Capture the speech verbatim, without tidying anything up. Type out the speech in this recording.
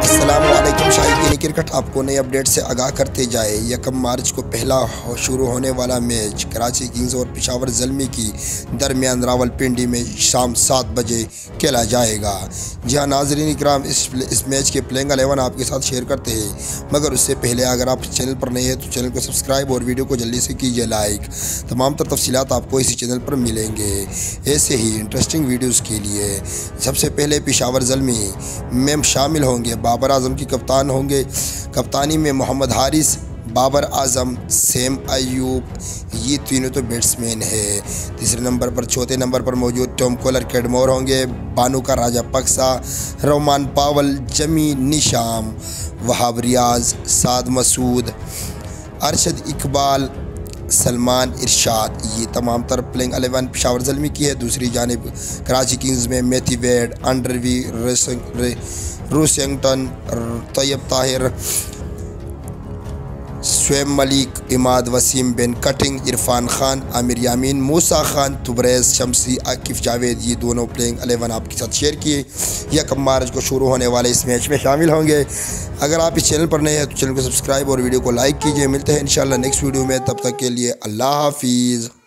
अस्सलामुअलैकुम शाहीन क्रिकेट आपको नए अपडेट से आगाह करते जाए। यकम मार्च को पहला शुरू होने वाला मैच कराची किंग्स और पेशावर ज़ल्मी की दरमियान रावलपिंडी में शाम सात बजे खेला जाएगा। जी हाँ नाज़रीन इकराम, इस इस मैच के प्लेइंग एलेवन आपके साथ शेयर करते हैं, मगर उससे पहले अगर आप चैनल पर नए हैं तो चैनल को सब्सक्राइब और वीडियो को जल्दी से कीजिए लाइक। तमाम तर तफसीलात आपको इसी चैनल पर मिलेंगे ऐसे ही इंटरेस्टिंग वीडियोज़ के लिए। सबसे पहले पेशावर ज़ल्मी में शामिल होंगे बाबर आजम की कप्तान होंगे। कप्तानी में मोहम्मद हारिस, बाबर आजम, सेम अयूब, ये तीनों तो बैट्समैन है। तीसरे नंबर पर चौथे नंबर पर मौजूद टॉम कोलर कैडमोर होंगे। बानू का राजा पक्सा, रोमान पावल, जमी निशाम, वहाब रियाज, साद मसूद, अरशद इकबाल, सलमान इरशाद, ये तमाम तर प्लेइंग एलेवन पेशावर ज़ल्मी की है। दूसरी जानिब कराची किंग्स में मैथी वेड, अंडरवी, रूसिंगटन, तैयब ताहिर, शुएब मलिक, इमाद वसीम बिन कटिंग, इरफान खान, आमिर यामीन, मूसा खान, तुबरेज शमसी, आकिफ जावेद, ये दोनों प्लेइंग एलेवन आपके साथ शेयर किए। यकम मार्च को शुरू होने वाले इस मैच में शामिल होंगे। अगर आप इस चैनल पर नए हैं तो चैनल को सब्सक्राइब और वीडियो को लाइक कीजिए। मिलते हैं इंशाल्लाह नेक्स्ट वीडियो में, तब तक के लिए अल्लाह हाफिज़।